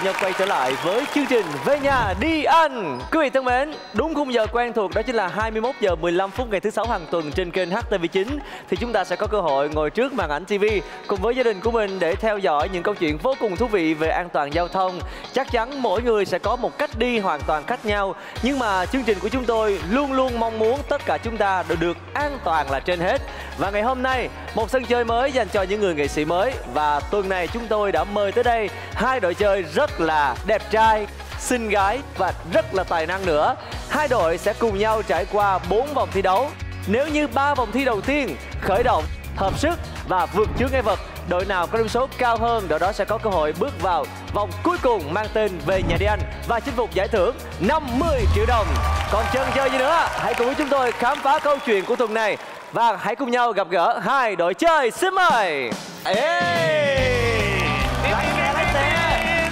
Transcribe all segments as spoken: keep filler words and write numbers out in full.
nhật quay trở lại với chương trình Về Nhà Đi Ăn. Quý vị thân mến, đúng khung giờ quen thuộc đó chính là hai mươi mốt giờ mười lăm phút ngày thứ sáu hàng tuần trên kênh H T V chín thì chúng ta sẽ có cơ hội ngồi trước màn ảnh ti vi cùng với gia đình của mình để theo dõi những câu chuyện vô cùng thú vị về an toàn giao thông. Chắc chắn mỗi người sẽ có một cách đi hoàn toàn khác nhau, nhưng mà chương trình của chúng tôi luôn luôn mong muốn tất cả chúng ta đều được an toàn là trên hết. Và ngày hôm nay, một sân chơi mới dành cho những người nghệ sĩ mới, và tuần này chúng tôi đã mời tới đây hai đội chơi rất là đẹp trai, xinh gái và rất là tài năng nữa. Hai đội sẽ cùng nhau trải qua bốn vòng thi đấu. Nếu như ba vòng thi đầu tiên khởi động, hợp sức và vượt chướng ngại vật, đội nào có điểm số cao hơn, đội đó sẽ có cơ hội bước vào vòng cuối cùng mang tên Về Nhà Đi Ăn và chinh phục giải thưởng năm mươi triệu đồng. Còn chần chờ gì nữa, hãy cùng với chúng tôi khám phá câu chuyện của tuần này và hãy cùng nhau gặp gỡ hai đội chơi. Xin mời. Ê! Lái xe, lái xe.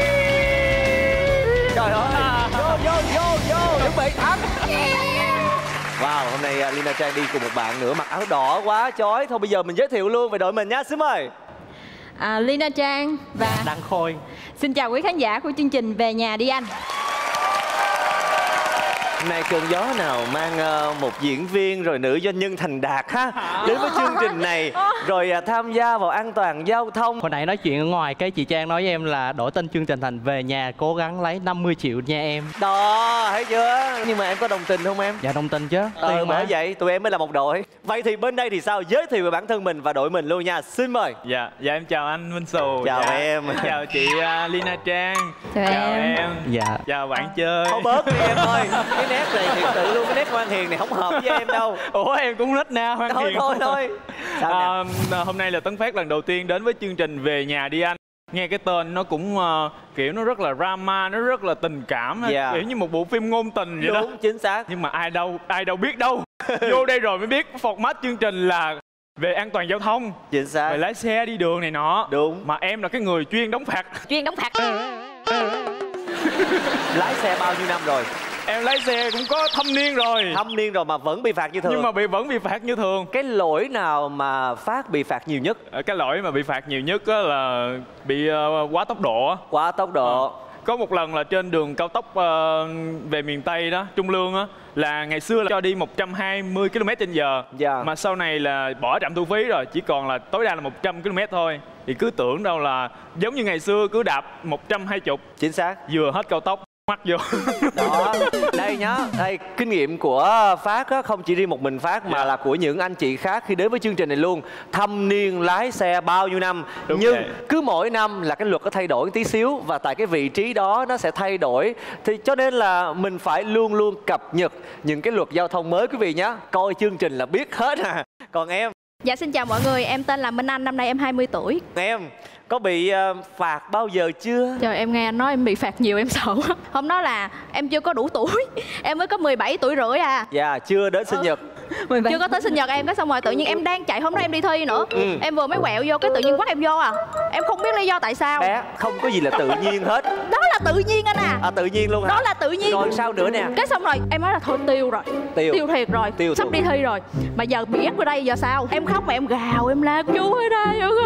Trời ơi, vô, vô, vô, vô, chuẩn bị thắng. Wow, hôm nay Lina Trang đi cùng một bạn nữa, mặc áo đỏ quá chói. Thôi bây giờ mình giới thiệu luôn về đội mình nhé, xin mời. À, Lina Trang và Đăng Khôi. Xin chào quý khán giả của chương trình Về Nhà Đi Ăn. Hôm nay cơn gió nào mang uh, một diễn viên rồi nữ doanh nhân thành đạt ha đến với chương trình này rồi uh, tham gia vào an toàn giao thông. Hồi nãy nói chuyện ở ngoài cái chị Trang nói với em là đổi tên chương trình thành Về Nhà cố gắng lấy năm mươi triệu nha em. Đó, thấy chưa? Nhưng mà em có đồng tình không em? Dạ đồng tình chứ. Ờ, bởi vậy tụi em mới là một đội. Vậy thì bên đây thì sao? Giới thiệu về bản thân mình và đội mình luôn nha. Xin mời. Dạ, dạ em chào anh Minh Sù. Chào dạ, em. Chào chị uh, Lina Trang. Chào, chào em. em. Dạ. Chào bạn chơi. Thôi bớt đi em ơi. Cái nét này thiệt sự luôn, cái nét ngoan hiền này không hợp với em đâu. Ủa em cũng thích na hoan Thôi hiền. thôi thôi. Sao à, hôm nay là Tấn Phát lần đầu tiên đến với chương trình Về Nhà Đi Ăn. Nghe cái tên nó cũng uh, kiểu nó rất là drama, nó rất là tình cảm, yeah. kiểu như một bộ phim ngôn tình vậy. Đúng, đó. Đúng, chính xác. Nhưng mà ai đâu, ai đâu biết đâu. Vô đây rồi mới biết format chương trình là về an toàn giao thông, chính xác, về lái xe đi đường này nọ. Đúng. Mà em là cái người chuyên đóng phạt. Chuyên đóng phạt. Lái xe bao nhiêu năm rồi? Em lái xe cũng có thâm niên rồi. Thâm niên rồi mà vẫn bị phạt như thường. Nhưng mà bị vẫn bị phạt như thường. Cái lỗi nào mà Phát bị phạt nhiều nhất? Cái lỗi mà bị phạt nhiều nhất là bị uh, quá tốc độ. Quá tốc độ. À, có một lần là trên đường cao tốc uh, về miền Tây đó, Trung Lương á, là ngày xưa là cho đi một trăm hai mươi ki lô mét trên giờ. Yeah. Mà sau này là bỏ trạm thu phí rồi, chỉ còn là tối đa là một trăm ki lô mét thôi. Thì cứ tưởng đâu là giống như ngày xưa cứ đạp một trăm hai mươi. Chính xác. Vừa hết cao tốc mắc vô. Đó, đây nhá, đây kinh nghiệm của Phát á, không chỉ riêng một mình Phát mà yeah. là của những anh chị khác khi đến với chương trình này luôn. Thâm niên lái xe bao nhiêu năm. Đúng. Nhưng vậy. Cứ mỗi năm là cái luật có thay đổi tí xíu, và tại cái vị trí đó nó sẽ thay đổi. Thì cho nên là mình phải luôn luôn cập nhật những cái luật giao thông mới quý vị nhé. Coi chương trình là biết hết à. Còn em? Dạ xin chào mọi người, em tên là Minh Anh, năm nay em hai mươi tuổi. Em có bị uh, phạt bao giờ chưa? Trời, em nghe anh nói em bị phạt nhiều em sợ quá. Hôm đó là em chưa có đủ tuổi, em mới có mười bảy tuổi rưỡi à. Dạ, yeah, chưa đến sinh nhật. Ừ. Chưa có tới sinh nhật em, cái xong rồi tự nhiên em đang chạy, hôm đó em đi thi nữa. Ừ. Em vừa mới quẹo vô cái tự nhiên quắt em vô à. Em không biết lý do tại sao. Bé, không có gì là tự nhiên hết. Đó là tự nhiên anh à. À, tự nhiên luôn hả? Đó là tự nhiên. Rồi sao nữa nè? Cái xong rồi em nói là thôi tiêu rồi. Tiêu, tiêu thiệt rồi. Tiêu sắp đi thi rồi. Mà giờ bị ép ở đây giờ sao? Em khóc mà em gào, em la chú ở đây rồi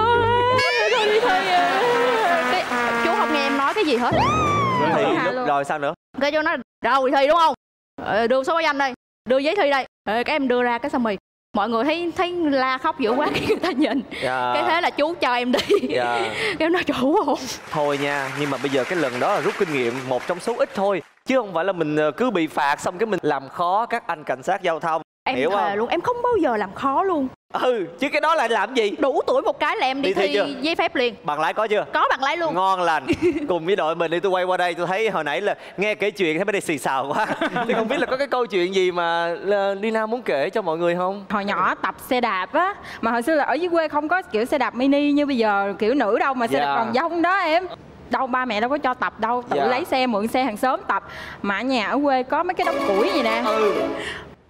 con đi thi. Cái, chú không nghe em nói cái gì hết. Thì lúc rồi sao nữa? Cái chú nói rồi thi đúng không? Ờ, đưa số báo danh đây, đưa giấy thi đây. Ờ, cái em đưa ra cái xong rồi mọi người thấy thấy la khóc dữ quá, cái người ta nhìn. Yeah. Cái thế là chú cho em đi. Yeah. Cái em nói chủ không. Thôi nha, nhưng mà bây giờ cái lần đó là rút kinh nghiệm một trong số ít thôi, chứ không phải là mình cứ bị phạt xong cái mình làm khó các anh cảnh sát giao thông. Em hiểu thề không? luôn, em không bao giờ làm khó luôn. Ừ, chứ cái đó là làm gì? Đủ tuổi một cái là em đi, đi thi, thi giấy phép liền. Bằng lái có chưa? Có bằng lái luôn. Ngon lành. Cùng với đội mình đi, tôi quay qua đây tôi thấy hồi nãy là nghe kể chuyện thấy bên đây xì xào quá. Thì không biết là có cái câu chuyện gì mà Lina muốn kể cho mọi người không? Hồi nhỏ tập xe đạp á, mà hồi xưa là ở dưới quê không có kiểu xe đạp mini như bây giờ kiểu nữ đâu, mà xe yeah. đạp còn dông đó em. Đâu ba mẹ đâu có cho tập đâu, tự yeah. lấy xe mượn xe hàng xóm tập. Mà ở nhà ở quê có mấy cái đống củi gì nè. Ừ.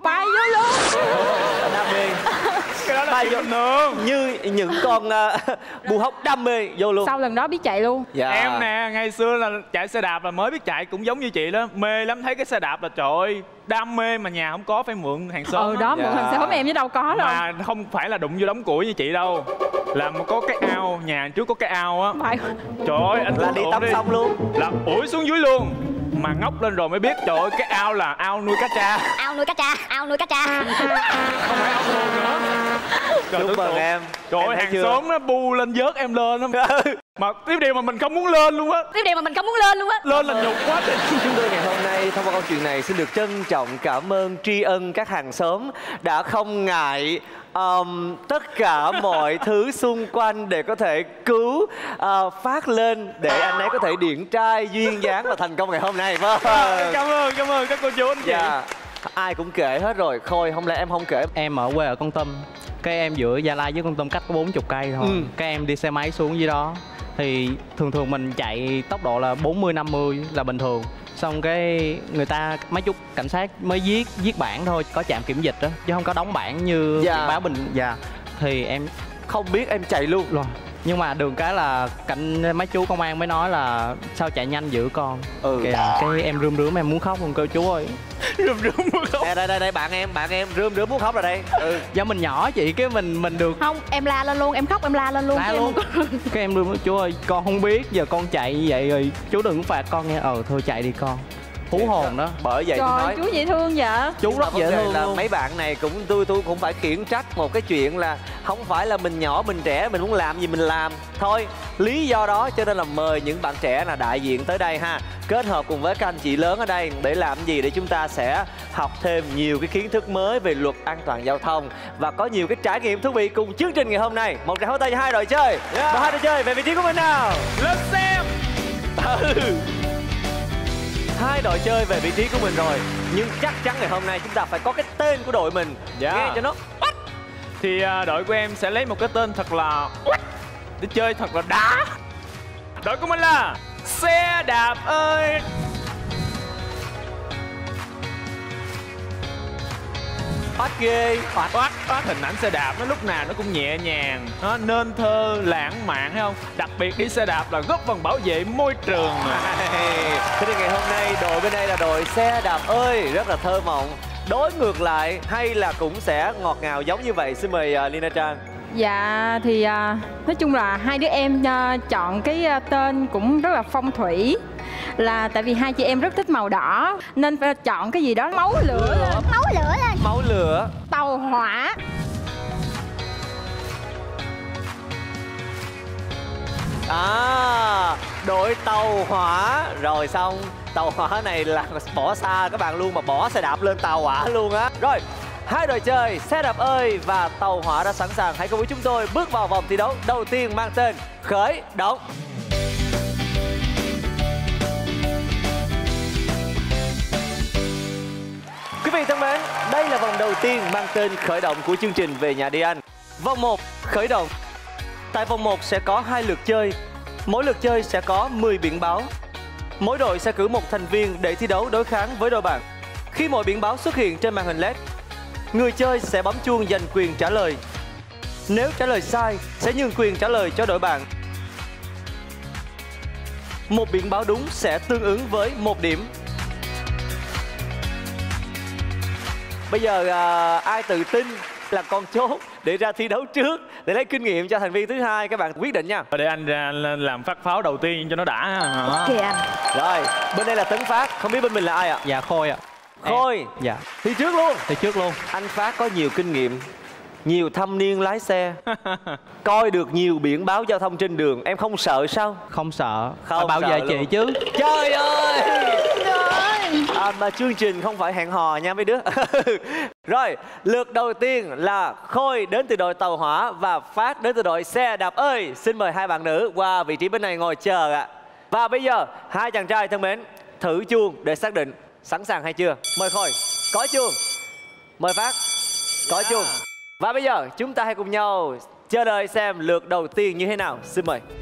bay vô luôn. Đam mê. Cái đó là Bay chuyện vô bình thường. như những con uh, bù hóc đam mê vô luôn. Sau lần đó biết chạy luôn. Dạ. Em nè, ngày xưa là chạy xe đạp là mới biết chạy, cũng giống như chị đó. Mê lắm, thấy cái xe đạp là trời ơi, đam mê mà nhà không có phải mượn hàng xóm. Ừ đó, Dạ. mượn hàng xóm em chứ đâu có đâu. Mà không phải là đụng vô đống củi như chị đâu. Là một có cái ao, nhà trước có cái ao á. Phải. Trời ơi, anh Là tưởng đi tượng tắm xong luôn. Là ủi xuống dưới luôn. Mà ngóc lên rồi mới biết trời ơi, cái ao là ao nuôi cá tra. Ao nuôi cá tra, ao nuôi cá tra. Không phải ao nuôi nữa. Trời, Chúc tưởng mừng tượng. em. Trời Em ơi, thấy hàng chưa? xóm nó bu lên vớt em lên lắm. Mà cái điều mà mình không muốn lên luôn á. Cái điều mà mình không muốn lên luôn á. Lên là nhục quá trời. Chúng tôi ngày hôm nay thông qua câu chuyện này xin được trân trọng cảm ơn, tri ân các hàng xóm đã không ngại um, tất cả mọi thứ xung quanh để có thể cứu uh, phát lên để anh ấy có thể điển trai duyên dáng và thành công ngày hôm nay. Vâng. Cảm ơn, cảm ơn các cô chú anh chị. Dạ. Ai cũng kể hết rồi. Khôi, không lẽ em không kể? Em ở quê ở Kon Tum, cái em giữa Gia Lai với Kon Tum cách có bốn mươi cây thôi. Ừ. Cái em đi xe máy xuống dưới đó thì thường thường mình chạy tốc độ là bốn mươi năm mươi là bình thường. Xong cái người ta mấy chút cảnh sát mới viết viết bản thôi, có trạm kiểm dịch đó chứ không có đóng bản như Dạ. biển báo bình. Dạ. Thì em Không biết em chạy luôn rồi. Nhưng mà đường cái là cảnh mấy chú công an mới nói là sao chạy nhanh dữ con. Ừ. Kìa, cái em rơm rớm em muốn khóc luôn, kêu chú ơi. Rơm rớm muốn khóc. Đây, đây, đây, đây, bạn em, bạn em rơm rớm muốn khóc rồi đây. Ừ. Do mình nhỏ chị, cái mình mình được Không, em la lên luôn, em khóc em la lên luôn. la chứ em luôn. không có- Cái em rơm chú ơi, con không biết, giờ con chạy như vậy rồi chú đừng phạt con nghe. Ờ thôi chạy đi con. Hú hồn đó. Bởi vậy tôi Trời, nói chú dễ thương vậy. Chú Nhưng mà rất vấn dễ đề thương là luôn. mấy bạn này cũng tôi tôi cũng phải khiển trách một cái chuyện là không phải là mình nhỏ mình trẻ mình muốn làm gì mình làm thôi, lý do đó cho nên là mời những bạn trẻ là đại diện tới đây ha, kết hợp cùng với các anh chị lớn ở đây để làm gì, để chúng ta sẽ học thêm nhiều cái kiến thức mới về luật an toàn giao thông và có nhiều cái trải nghiệm thú vị cùng chương trình ngày hôm nay. Một tràng pháo tay cho hai đội chơi. Và hai đội chơi về vị trí của mình nào. Lên xem. Ừ. Hai đội chơi về vị trí của mình rồi, nhưng chắc chắn ngày hôm nay chúng ta phải có cái tên của đội mình. Dạ. Nghe cho nó oách. Thì à, đội của em sẽ lấy một cái tên thật là oách để chơi thật là đá. Đội của mình là Xe Đạp ơi. Oách ghê. Oách oách oách hình ảnh xe đạp nó lúc nào nó cũng nhẹ nhàng, nó nên thơ lãng mạn, thấy không? Đặc biệt đi xe đạp là góp phần bảo vệ môi trường. Thế thì ngày hôm nay đội bên đây là đội Xe Đạp ơi, rất là thơ mộng. Đối ngược lại hay là cũng sẽ ngọt ngào giống như vậy? Xin mời uh, Lina Trang. Dạ thì à, nói chung là hai đứa em à, chọn cái à, tên cũng rất là phong thủy. Là tại vì hai chị em rất thích màu đỏ nên phải chọn cái gì đó máu lửa lên. Máu lửa lên. Máu lửa. Tàu hỏa. À, đội tàu hỏa. Rồi xong, tàu hỏa này là bỏ xa các bạn luôn, mà bỏ xe đạp lên tàu hỏa luôn á. Rồi, hai đội chơi Xe Đạp ơi và Tàu Hỏa đã sẵn sàng. Hãy cùng với chúng tôi bước vào vòng thi đấu đầu tiên mang tên Khởi Động. Quý vị thân mến, đây là vòng đầu tiên mang tên Khởi Động của chương trình Về Nhà Đi Anh. Vòng một, Khởi Động. Tại vòng một sẽ có hai lượt chơi. Mỗi lượt chơi sẽ có mười biển báo. Mỗi đội sẽ cử một thành viên để thi đấu đối kháng với đội bạn. Khi mọi biển báo xuất hiện trên màn hình led, người chơi sẽ bấm chuông giành quyền trả lời. Nếu trả lời sai, sẽ nhường quyền trả lời cho đội bạn. Một biển báo đúng sẽ tương ứng với một điểm. Bây giờ à, ai tự tin là con chốt để ra thi đấu trước, để lấy kinh nghiệm cho thành viên thứ hai, các bạn quyết định nha. Để anh ra làm phát pháo đầu tiên cho nó đã ha. Kìa anh. Rồi, bên đây là Tấn Phát, không biết bên mình là ai ạ? Dạ Khôi ạ. Khôi. Em- Dạ. Thi trước luôn. Thì trước luôn. Anh Phát có nhiều kinh nghiệm, nhiều thâm niên lái xe, coi được nhiều biển báo giao thông trên đường. Em không sợ sao? Không sợ. Không Phải bảo sợ vệ luôn. chị chứ. Trời ơi! À, mà chương trình không phải hẹn hò nha mấy đứa. Rồi, lượt đầu tiên là Khôi đến từ đội Tàu Hỏa và Phát đến từ đội Xe Đạp ơi. Xin mời hai bạn nữ qua vị trí bên này ngồi chờ ạ. Và bây giờ, hai chàng trai thân mến, thử chuông để xác định sẵn sàng hay chưa. Mời Khôi, có chuông. Mời Phát, có chuông. Và bây giờ chúng ta hãy cùng nhau chờ đợi xem lượt đầu tiên như thế nào. Xin mời.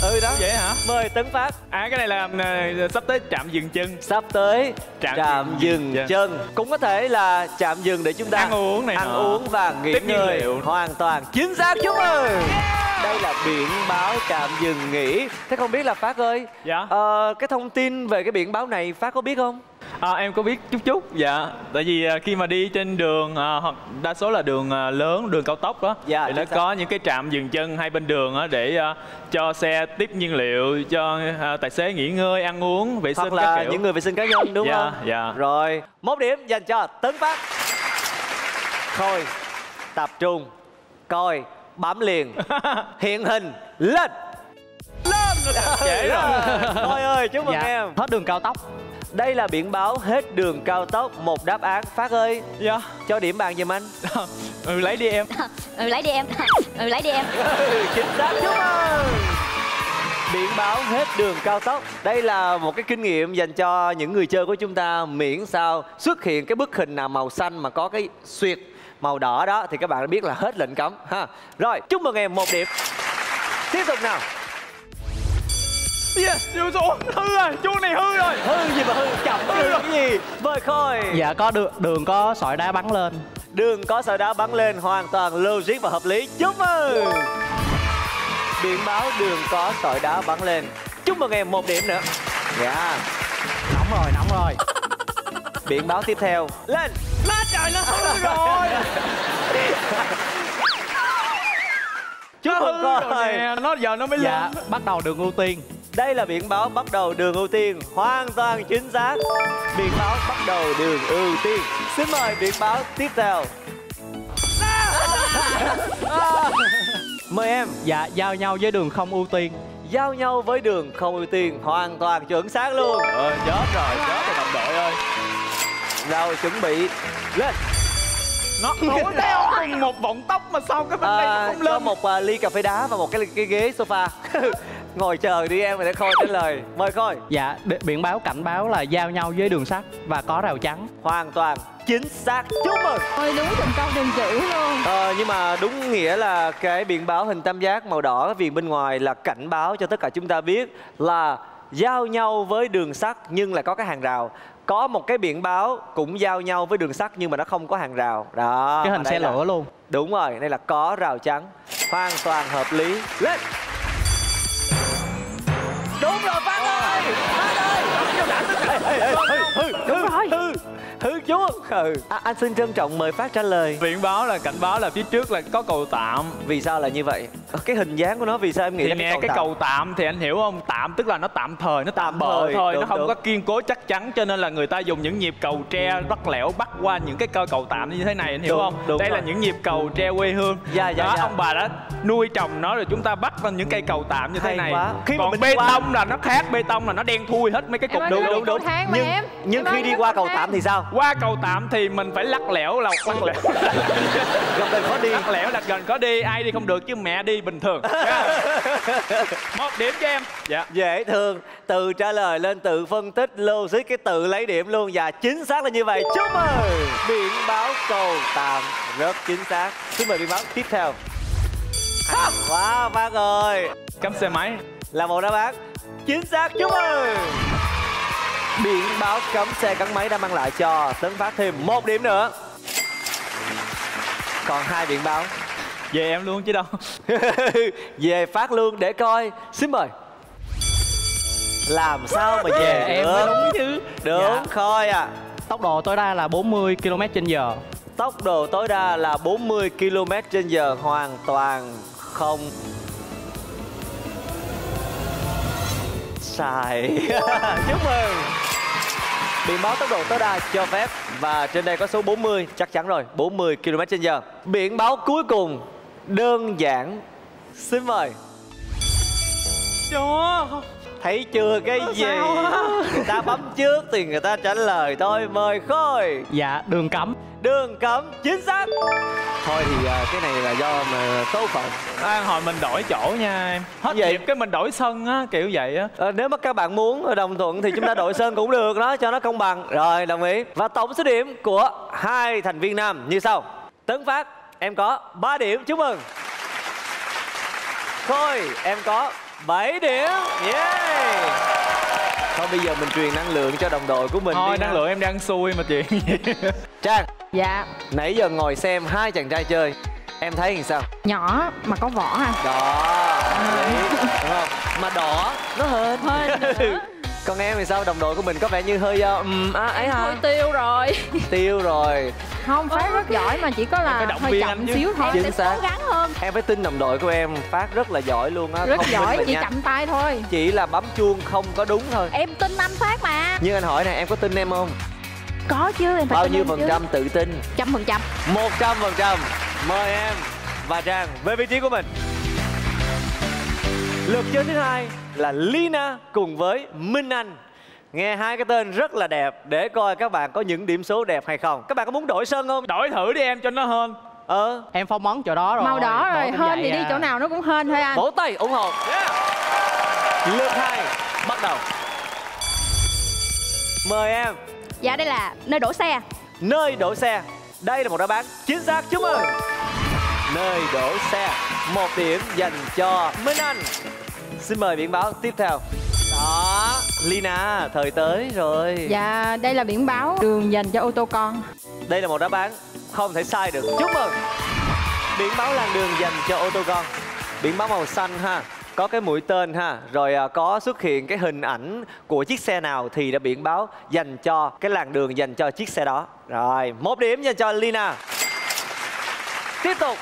Ừ đó. Vậy hả? Mời Tấn Phát. À cái này là uh, sắp tới trạm dừng chân. Sắp tới trạm, trạm dừng, dừng chân. Cũng có thể là trạm dừng để chúng ta ăn uống này ăn hả? uống và nghỉ Tiếp ngơi. liệu. Hoàn toàn chính xác, chúc mừng. Yeah. Đây là biển báo trạm dừng nghỉ. Thế không biết là Phát ơi, dạ. uh, cái thông tin về cái biển báo này Phát có biết không? À, em có biết chút chút, dạ. Tại vì uh, khi mà đi trên đường à, hoặc đa số là đường uh, lớn, đường cao tốc đó, dạ, thì nó có những cái trạm dừng chân hai bên đường á, để uh, cho xe tiếp nhiên liệu, cho uh, tài xế nghỉ ngơi, ăn uống, vệ sinh hoặc là các kiểu. những người vệ sinh cá nhân, đúng dạ, không? Dạ. Rồi, một điểm dành cho Tấn Phát. Khôi, tập trung, coi, bấm liền, hiện hình, lên. Lên rồi, dễ rồi. Khôi ơi, chúc mừng dạ. em. Hết đường cao tốc. Đây là biển báo hết đường cao tốc, một đáp án. Phát ơi, Dạ. cho điểm bàn giùm anh. Ừ, lấy đi em. Ừ, lấy đi em. Ừ, lấy đi em. Ừ, chính xác, chúc mừng. Biển báo hết đường cao tốc. Đây là một cái kinh nghiệm dành cho những người chơi của chúng ta. Miễn sao xuất hiện cái bức hình nào màu xanh mà có cái xuyệt màu đỏ đó thì các bạn đã biết là hết lệnh cấm ha. Rồi, chúc mừng em một điểm. Tiếp tục nào. Yeah, vô số hư rồi, chuông này hư rồi. Hư gì mà hư, chậm hư cái gì. Mời Khôi. Dạ có đường, đường có sỏi đá bắn lên. Đường có sỏi đá bắn lên, hoàn toàn logic và hợp lý. Chúc mừng. Biển báo đường có sỏi đá bắn lên. Chúc mừng em một điểm nữa. Dạ. Nóng rồi, nóng rồi. Biển báo tiếp theo. Lên. Lá trời nó hư rồi. Chúc mừng Khôi. Nó giờ nó mới Dạ, lên. bắt đầu đường ưu tiên. Đây là biển báo bắt đầu đường ưu tiên. Hoàn toàn chính xác. Biển báo bắt đầu đường ưu tiên. Xin mời biển báo tiếp theo. Mời em. Dạ, giao nhau với đường không ưu tiên. Giao nhau với đường không ưu tiên. Hoàn toàn chuẩn xác luôn. Ờ, chết rồi, chết rồi đồng đội ơi. Rồi, chuẩn bị. Lên. Nó nối đeo cùng một vọng tóc mà sao cái bên đây nó À, không cho lên. một uh, ly cà phê đá và một cái cái ghế sofa. Ngồi chờ đi em để Khôi trả lời. Mời Khôi. Dạ, đ- biển báo cảnh báo là giao nhau với đường sắt và có rào chắn. Hoàn toàn chính xác. Chúc mừng. Ôi đúng từng câu từng chữ luôn. Ờ, nhưng mà đúng nghĩa là cái biển báo hình tam giác màu đỏ cái viền bên ngoài là cảnh báo cho tất cả chúng ta biết là giao nhau với đường sắt nhưng là có cái hàng rào. Có một cái biển báo cũng giao nhau với đường sắt nhưng mà nó không có hàng rào. Đó. Cái hình xe là... lửa luôn. Đúng rồi, đây là có rào chắn. Hoàn toàn hợp lý. Lên. Đúng rồi Phát ơi. Phát ơi. Hư, hư, hư, hư, hư chúa. Ừ. À, anh xin trân trọng mời Phát trả lời. Biển báo là cảnh báo là phía trước là có cầu tạm. Vì sao là như vậy? Cái hình dáng của nó vì sao em nghĩ Thì là nè, cái cầu cái tạm? cầu tạm thì anh hiểu không? Tạm tức là nó tạm thời, nó tạm, Tạm bợ thời, thôi, đúng, nó không đúng. có kiên cố chắc chắn, cho nên là người ta dùng những nhịp cầu tre vắt lẻo bắt qua những cái cây cầu tạm như thế này, anh hiểu Đúng, không? đúng Đây rồi. là những nhịp cầu tre quê hương. Dạ, dạ, đó, dạ. ông bà đã nuôi trồng nó rồi chúng ta bắt lên những cây cầu tạm như Hay thế này. quá. Khi mà Còn mình bê đi qua- tông là nó khác, bê tông là nó đen thui hết mấy cái cục. Em ơi, Đúng, cái đúng, cầu đúng. thang mà Nhưng, em. nhưng Em khi ơi, đi cái qua cầu cầu thang. tạm thì sao? Qua cầu tạm thì mình phải lắc lẻo là lắc lẻo. Gặp gần khó đi. Lắc lẻo đặt gần có đi, ai đi không được chứ mẹ đi bình thường. Một điểm cho em. Dạ. Dễ thương. Tự trả lời lên tự phân tích logic cái tự lấy điểm luôn. Và chính xác là như vậy. Chúc mừng. Biển báo cầu tạm rất chính xác. Xin mời biển báo tiếp theo. Wow, Phát ơi. Cắm xe máy. Là một đáp án chính xác. Chúc mừng. Biển báo cấm xe gắn máy đã mang lại cho Tấn Phát thêm một điểm nữa. Còn hai biển báo. Về em luôn chứ đâu. Về Phát luôn để coi. Xin mời. Làm sao mà về Về em mới được? đúng chứ. Đúng, Dạ. Khôi à. Tốc độ tối đa là bốn mươi ki lô mét trên giờ. Tốc độ tối đa là bốn mươi ki lô mét trên giờ. Hoàn toàn không sai. Chúc mừng. Biển báo tốc độ tối đa cho phép. Và trên đây có số bốn mươi. Chắc chắn rồi, bốn mươi ki lô mét trên giờ. Biển báo cuối cùng đơn giản. Xin mời. Trời. Thấy chưa cái gì? Người ta bấm trước thì người ta trả lời thôi. Mời Khôi. Dạ, đường cấm. Đường cấm chính xác. Thôi thì à, cái này là do mà số phận. À, hồi mình đổi chỗ nha em. Hết Vậy? dịp cái mình đổi sân á, kiểu vậy á. À, nếu mà các bạn muốn đồng thuận thì chúng ta đội sơn cũng được đó, cho nó công bằng. Rồi, đồng ý. Và tổng số điểm của hai thành viên nam như sau. Tấn Phát, em có ba điểm, chúc mừng. Khôi, em có bảy điểm. Yeah. Thôi bây giờ mình truyền năng lượng cho đồng đội của mình. Thôi đi năng ha. lượng em đang xui mà chuyện gì. Trang. Dạ. Nãy giờ ngồi xem hai chàng trai chơi, em thấy làm sao? Nhỏ mà có vỏ à? Đó. Đấy, đúng không? Mà đỏ nó hên. Hên nữa. Còn em thì sao? Đồng đội của mình có vẻ như hơi uh, um, à, ấy hả? Hơi tiêu rồi. Tiêu rồi. Không, Phát rất giỏi mà chỉ có Em phải là động hơi viên chậm anh chứ. xíu thôi. Chính Em xác. sẽ cố gắng hơn. Em phải tin đồng đội của em. Phát rất là giỏi luôn á. Rất Thông minh giỏi, và chỉ nhanh. chậm tay thôi. Chỉ là bấm chuông không có đúng thôi. Em tin anh Phát mà. Nhưng anh hỏi nè, em có tin em không? Có chứ, em phải Bao tin nhiêu em phần chứ. trăm tự tin? Trăm phần trăm. Một trăm phần trăm. Mời em và Trang về vị trí của mình. Lượt chơi thứ hai là Lina cùng với Minh Anh. Nghe hai cái tên rất là đẹp, để coi các bạn có những điểm số đẹp hay không. Các bạn có muốn đổi sân không? Đổi thử đi em cho nó hên. Ờ. Em phong món chỗ đó rồi. Màu đỏ rồi, Bộ cũng hên vậy thì đi à. chỗ nào nó cũng hên thôi anh. Vỗ tay ủng hộ. Yeah. Lượt hai bắt đầu. Mời em. Dạ đây là nơi đổ xe. Nơi đổ xe. Đây là một đáp án chính xác, chúc mừng. Nơi đổ xe. Một điểm dành cho Minh Anh. Xin mời biển báo tiếp theo. Đó, Lina, thời tới rồi. Dạ, đây là biển báo đường dành cho ô tô con. Đây là một đáp án không thể sai được. Chúc mừng. Biển báo làn đường dành cho ô tô con. Biển báo màu xanh ha, có cái mũi tên ha, rồi à, có xuất hiện cái hình ảnh của chiếc xe nào thì đã biển báo dành cho cái làn đường dành cho chiếc xe đó. Rồi, một điểm dành cho Lina. Tiếp tục.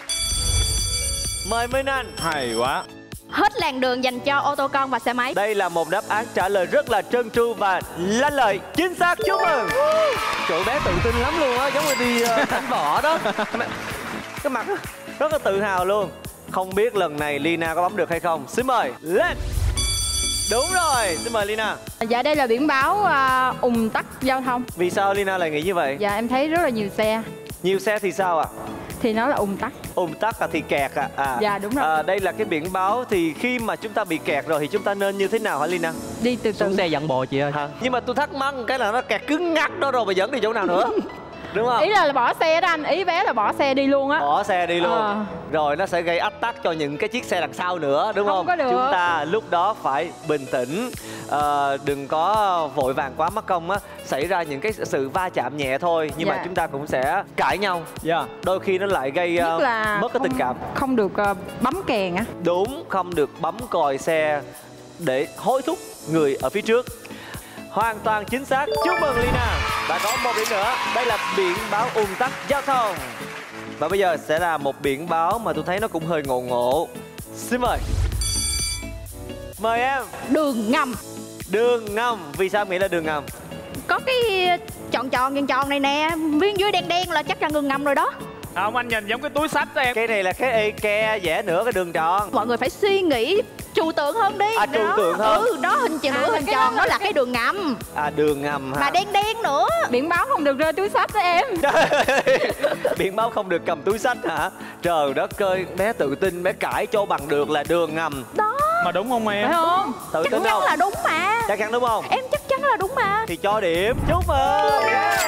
Mời Minh Anh. Hay quá. Hết làn đường dành cho ô tô con và xe máy. Đây là một đáp án trả lời rất là trơn tru và lanh lợi. Chính xác, chúc mừng. Trời, bé tự tin lắm luôn á, giống như đi uh, đánh võ đó. Cái mặt rất là tự hào luôn. Không biết lần này Lina có bấm được hay không. Xin mời, lên. Đúng rồi, xin mời Lina. Dạ, đây là biển báo uh, ùn tắc giao thông. Vì sao Lina lại nghĩ như vậy? Dạ, em thấy rất là nhiều xe. Nhiều xe thì sao ạ? À? Thì nó là ùn tắc. Ùn tắc à, thì kẹt à? à Dạ, đúng rồi. À, đây là cái biển báo thì khi mà chúng ta bị kẹt rồi thì chúng ta nên như thế nào hả Lina? Đi từ từ. Xuống xe dẫn bộ chị ơi. Hả? Nhưng mà tôi thắc mắc cái là nó kẹt cứng ngắc đó rồi mà dẫn đi chỗ nào nữa? Đúng không? Ý là, là bỏ xe đó anh, ý bé là bỏ xe đi luôn á. Bỏ xe đi luôn. À. Rồi nó sẽ gây ách tắc cho những cái chiếc xe đằng sau nữa, đúng không? Không có được. Chúng ta lúc đó phải bình tĩnh, à, đừng có vội vàng quá mất công á, xảy ra những cái sự va chạm nhẹ thôi nhưng Dạ. mà chúng ta cũng sẽ cãi nhau. Dạ. Đôi khi nó lại gây Nhất uh, là mất cái không, tình cảm. không được uh, bấm kèn á. Đúng, không được bấm còi xe để hối thúc người ở phía trước. Hoàn toàn chính xác, chúc mừng Lina. Đã có một điểm nữa. Đây là biển báo ùn tắc giao thông. Và bây giờ sẽ là một biển báo mà tôi thấy nó cũng hơi ngộ ngộ. Xin mời. Mời em. Đường ngầm. Đường ngầm. Vì sao em nghĩ là đường ngầm? Có cái tròn tròn tròn tròn này nè, bên dưới đen đen là chắc là đường ngầm rồi đó. Không, anh nhìn giống cái túi xách đó em. Cái này là cái eke vẽ nửa cái đường tròn. Mọi người phải suy nghĩ trừu tượng hơn đi. À, trừu Đó. tượng hơn. Ừ, đó hình chữ À, nửa hình cái tròn đó đó là cái đường ngầm. À, đường ngầm hả? Mà đen đen nữa. Biển báo không được rơi túi xách đó em. Biển báo không được cầm túi xách hả? Trời đất ơi, bé tự tin, bé cãi cho bằng được là đường ngầm. Đó. Mà đúng không em? Phải không? Tự Chắc tin chắn không? là đúng mà. Chắc chắn đúng không? Em chắc chắn là đúng mà. Thì cho điểm. Chúc mừng.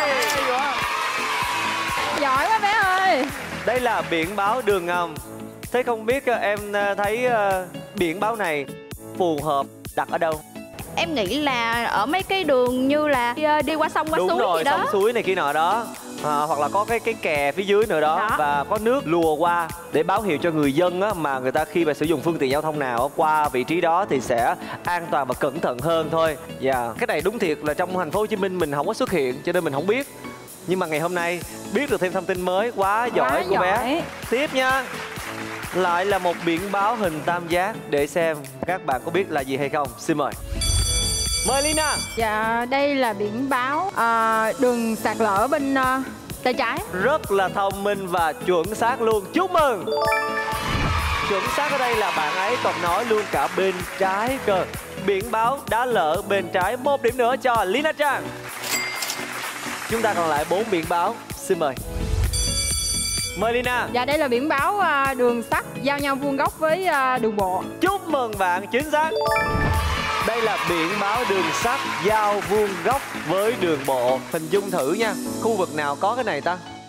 Giỏi quá bé ơi. Đây là biển báo đường ngầm. Thế không biết ờ, em ờ, thấy ờ, biển báo này phù hợp đặt ở đâu? Em nghĩ là ở mấy cái đường như là đi, đi qua sông qua Đúng suối rồi, gì đó. sông suối này kia nọ đó. À, hoặc là có cái cái kè phía dưới nữa đó, Đó. và có nước lùa qua để báo hiệu cho người dân á, mà người ta khi mà sử dụng phương tiện giao thông nào á, qua vị trí đó thì sẽ an toàn và cẩn thận hơn thôi. Dạ, cái này đúng thiệt là trong thành phố Hồ Chí Minh mình không có xuất hiện cho nên mình không biết. Nhưng mà ngày hôm nay biết được thêm thông tin mới, quá giỏi Quá cô bé. giỏi. Tiếp nha. Lại là một biển báo hình tam giác, để xem các bạn có biết là gì hay không. Xin mời. Mời Lina. Dạ, đây là biển báo à, đường sạt lở bên uh, tay trái. Rất là thông minh và chuẩn xác luôn. Chúc mừng. Chuẩn xác ở đây là bạn ấy còn nói luôn cả bên trái cơ. Biển báo đá lở bên trái. Một điểm nữa cho Lina Trang. Chúng ta còn lại bốn biển báo. Xin mời. Mời Lina. Dạ, đây là biển báo uh, đường sắt giao nhau vuông góc với uh, đường bộ. Chúc mừng bạn, chính xác. Đây là biển báo đường sắt giao vuông góc với đường bộ. Hình dung thử nha, khu vực nào có cái này ta?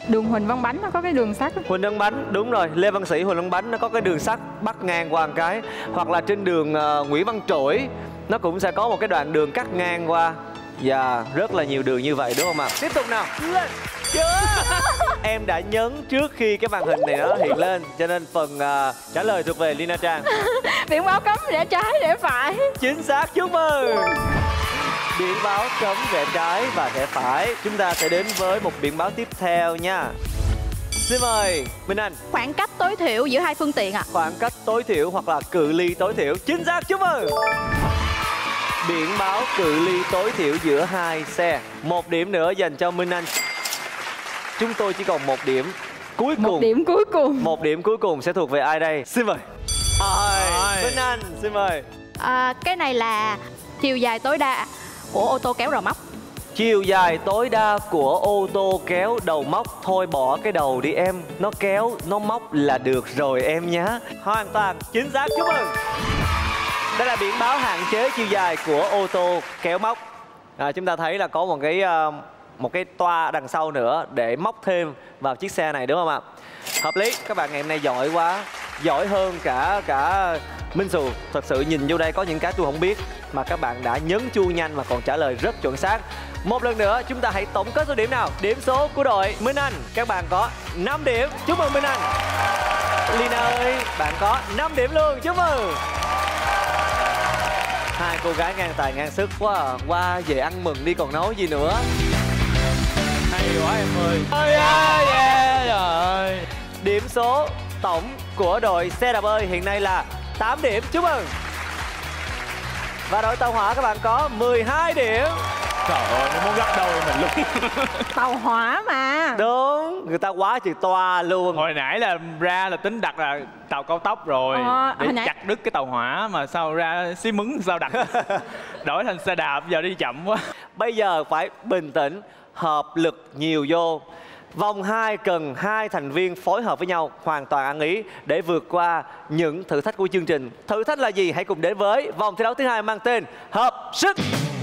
đường Huỳnh Văn Bánh nó có cái đường sắt. Huỳnh Văn Bánh, đúng rồi. Lê Văn Sĩ, Huỳnh Văn Bánh nó có cái đường sắt bắc ngang qua một cái. Hoặc là trên đường uh, Nguyễn Văn Trỗi nó cũng sẽ có một cái đoạn đường cắt ngang qua. Và rất là nhiều đường như vậy đúng không ạ? Tiếp tục nào. Lên. Chưa. Em đã nhấn trước khi cái màn hình này nó hiện lên, cho nên phần uh, trả lời thuộc về Lina Trang. Biển báo cấm rẽ trái rẽ phải. Chính xác, chúc mừng. Biển báo cấm rẽ trái và rẽ phải. Chúng ta sẽ đến với một biển báo tiếp theo nha. Xin mời Minh Anh. Khoảng cách tối thiểu giữa hai phương tiện ạ. À? Khoảng cách tối thiểu hoặc là cự ly tối thiểu. Chính xác, chúc mừng. Biển báo cự ly tối thiểu giữa hai xe. Một điểm nữa dành cho Minh Anh. Chúng tôi chỉ còn một điểm cuối cùng. Một điểm cuối cùng. Một điểm cuối cùng sẽ thuộc về ai đây? Xin mời. À, Minh Anh, xin mời. À, cái này là chiều dài tối đa của ô tô kéo đầu móc. Chiều dài tối đa của ô tô kéo đầu móc. Thôi bỏ cái đầu đi em. Nó kéo, nó móc là được rồi em nhé. Hoàn toàn chính xác, chúc mừng. Đây là biển báo hạn chế chiều dài của ô tô kéo móc. À, chúng ta thấy là có một cái uh, một cái toa đằng sau nữa để móc thêm vào chiếc xe này đúng không ạ? Hợp lý, các bạn ngày hôm nay giỏi quá. Giỏi hơn cả cả Minh Xù. Thật sự nhìn vô đây có những cái tôi không biết mà các bạn đã nhấn chuông nhanh mà còn trả lời rất chuẩn xác. Một lần nữa chúng ta hãy tổng kết số điểm nào. Điểm số của đội Minh Anh, các bạn có năm điểm. Chúc mừng Minh Anh. Lina ơi, bạn có năm điểm luôn. Chúc mừng. Hai cô gái ngang tài ngang sức quá à. Qua về ăn mừng đi còn nói gì nữa. Hay quá em ơi. Ôi yeah, yeah, trời ơi. Điểm số tổng của đội xe đạp ơi hiện nay là tám điểm. Chúc mừng. Và đội tàu hỏa các bạn có mười hai điểm. Trời ơi, nó muốn gấp đôi mình luôn. Tàu hỏa mà. Đúng, người ta quá chừng toa luôn. Hồi nãy là ra là tính đặt là tàu cao tốc rồi ờ, để nãy... chặt đứt cái tàu hỏa mà sao ra xí mứng sao đặt. Đổi thành xe đạp giờ đi chậm quá. Bây giờ phải bình tĩnh, hợp lực nhiều vô. Vòng hai cần hai thành viên phối hợp với nhau hoàn toàn ăn ý để vượt qua những thử thách của chương trình. Thử thách là gì? Hãy cùng đến với vòng thi đấu thứ hai mang tên Hợp Sức.